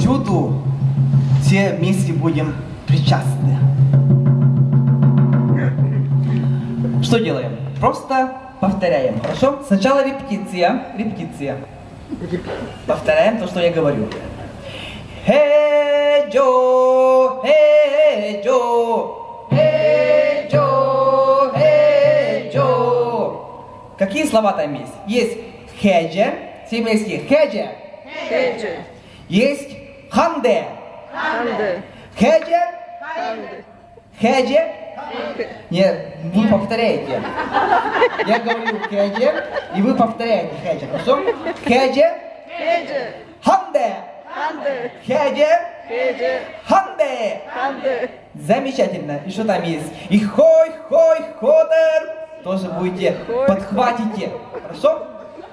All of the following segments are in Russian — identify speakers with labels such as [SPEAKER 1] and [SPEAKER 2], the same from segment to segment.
[SPEAKER 1] чуду все вместе будем причастны. Что делаем? Просто повторяем, хорошо? Сначала репетиция. Повторяем то, что я говорю. Хэ-джо, хэ-джо, хэ-джо, хэ-джо. Какие слова там есть? Есть хэ-джа, все вместе. Хэ-джа. Есть ханде. Хэ-джа. Хэ-джа. Нет, вы повторяете. Я говорю хэ-джа, и вы повторяете хэ-джа, хорошо? Хэ-джа. Ханде. Хэ-джа. Ханде. Замечательно. И что там есть? И хой-хой-ходер. Тоже будете, подхватите. Хорошо?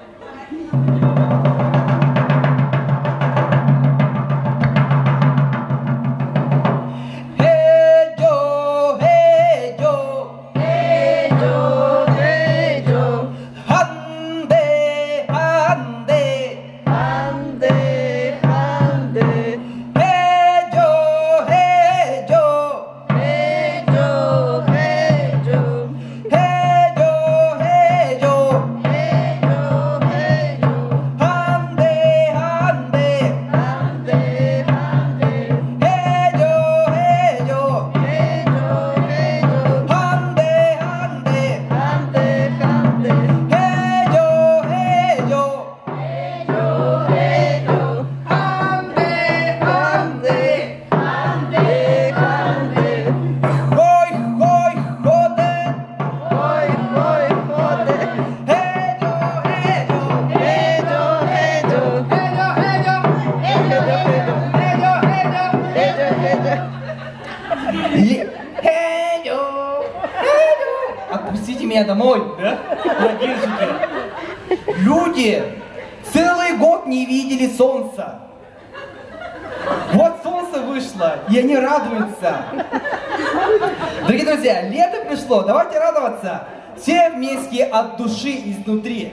[SPEAKER 1] Отпустите меня домой, да? Люди целый год не видели солнца. Вот солнце вышло, и они радуются. Дорогие друзья, лето пришло, давайте радоваться. Все вместе от души изнутри.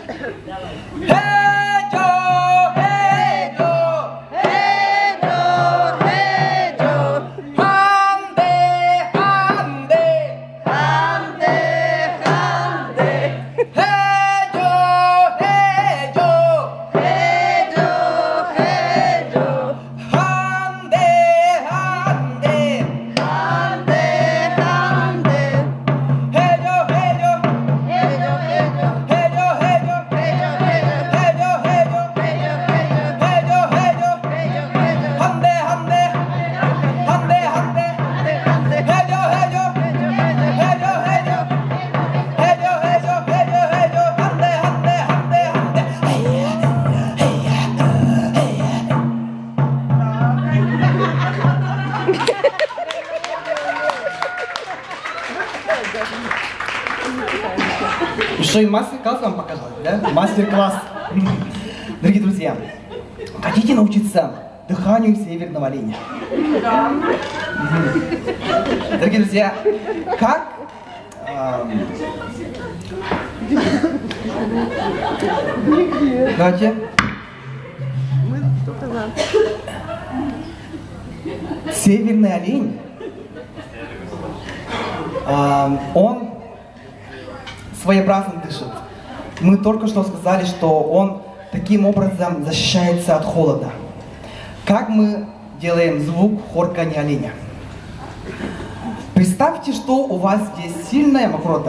[SPEAKER 1] Еще и мастер-класс вам показать, да? Мастер-класс. Дорогие друзья, хотите научиться дыханию северного оленя? Да. Дорогие друзья, как... Давайте. Северный олень, он своеобразно дышит. Мы только что сказали, что он таким образом защищается от холода. Как мы делаем звук хорканья оленя? Представьте, что у вас здесь сильная мокрота.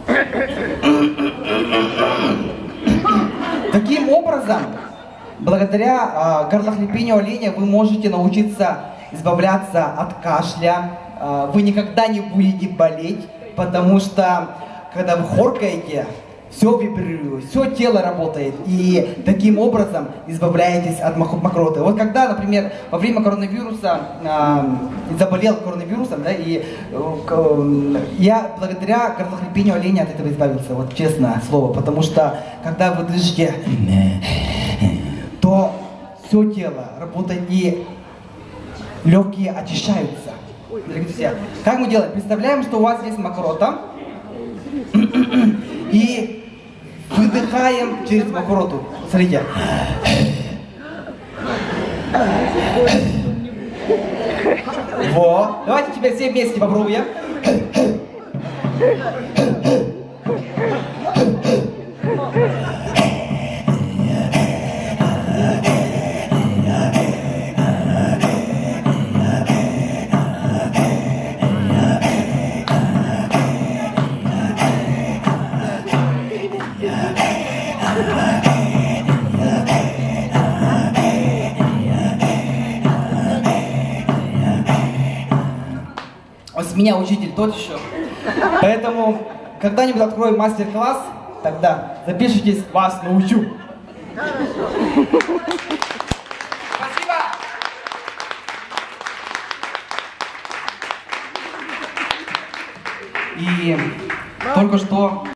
[SPEAKER 1] Таким образом, благодаря горлохлепению оленя вы можете научиться избавляться от кашля. Вы никогда не будете болеть, потому что когда вы хоркаете, все вибрирует, все тело работает, и таким образом избавляетесь от мокроты. Вот когда, например, во время коронавируса, заболел коронавирусом, да, и я благодаря горлохлепению оленя от этого избавился, вот честное слово, потому что когда вы дышите, то все тело работает, и легкие очищаются. Дорогие друзья, как мы делаем? Представляем, что у вас есть мокрота, и выдыхаем через мокроту. Смотрите. Во. Давайте теперь все вместе попробуем. С меня учитель тот еще. Поэтому, когда-нибудь открою мастер-класс, тогда запишитесь, вас научу. Спасибо! И только что